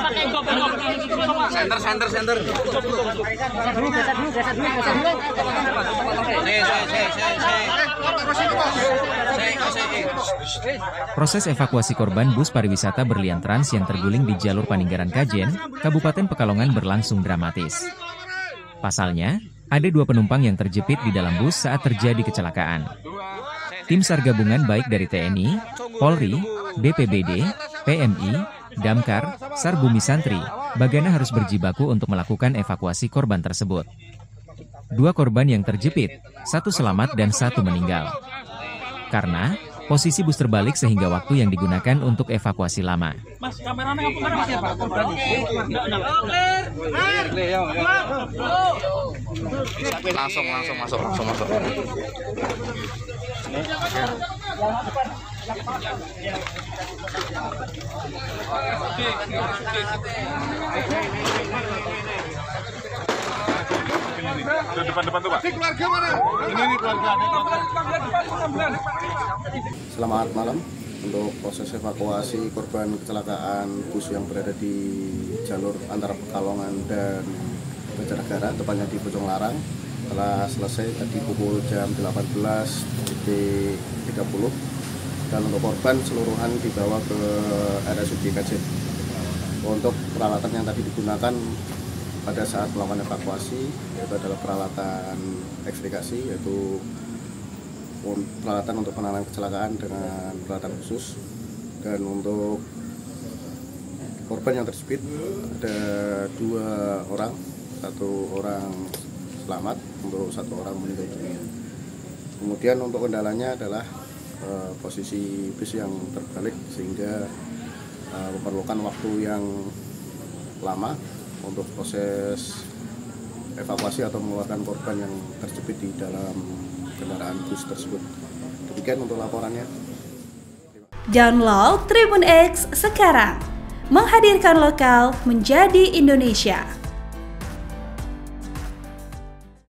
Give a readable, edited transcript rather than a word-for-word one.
Center. Proses evakuasi korban bus pariwisata berlian Trans yang terguling di jalur Paninggaran Kajen, Kabupaten Pekalongan berlangsung dramatis. Pasalnya, ada 2 penumpang yang terjepit di dalam bus saat terjadi kecelakaan. Tim SAR gabungan baik dari TNI, Polri, BPBD, PMI, Damkar, SAR Bumi Santri, Bagana harus berjibaku untuk melakukan evakuasi korban tersebut. 2 korban yang terjepit, 1 selamat dan 1 meninggal. Karena posisi bus terbalik sehingga waktu yang digunakan untuk evakuasi lama. Mas, kameranya apa Mas ya, Pak? Langsung masuk. Depan tuh, Pak. Ini keluarga mana? Ini keluarga. Selamat malam untuk proses evakuasi korban kecelakaan bus yang berada di jalur antara Pekalongan dan Banjarnegara, tepatnya di Bojong Larang, telah selesai tadi pukul jam 18.30 dan untuk korban seluruhan dibawa ke RSUD Kajen. Untuk peralatan yang tadi digunakan pada saat melakukan evakuasi yaitu adalah peralatan ekstrikasi, yaitu peralatan untuk penanganan kecelakaan dengan peralatan khusus. Dan untuk korban yang terjepit ada 2 orang, 1 orang selamat, untuk 1 orang meninggal dunia. Kemudian untuk kendalanya adalah posisi bus yang terbalik sehingga memerlukan waktu yang lama untuk proses evakuasi atau mengeluarkan korban yang terjepit di dalam kendaraan bus tersebut. Demikian untuk laporannya. Download Tribun X sekarang, menghadirkan lokal menjadi Indonesia.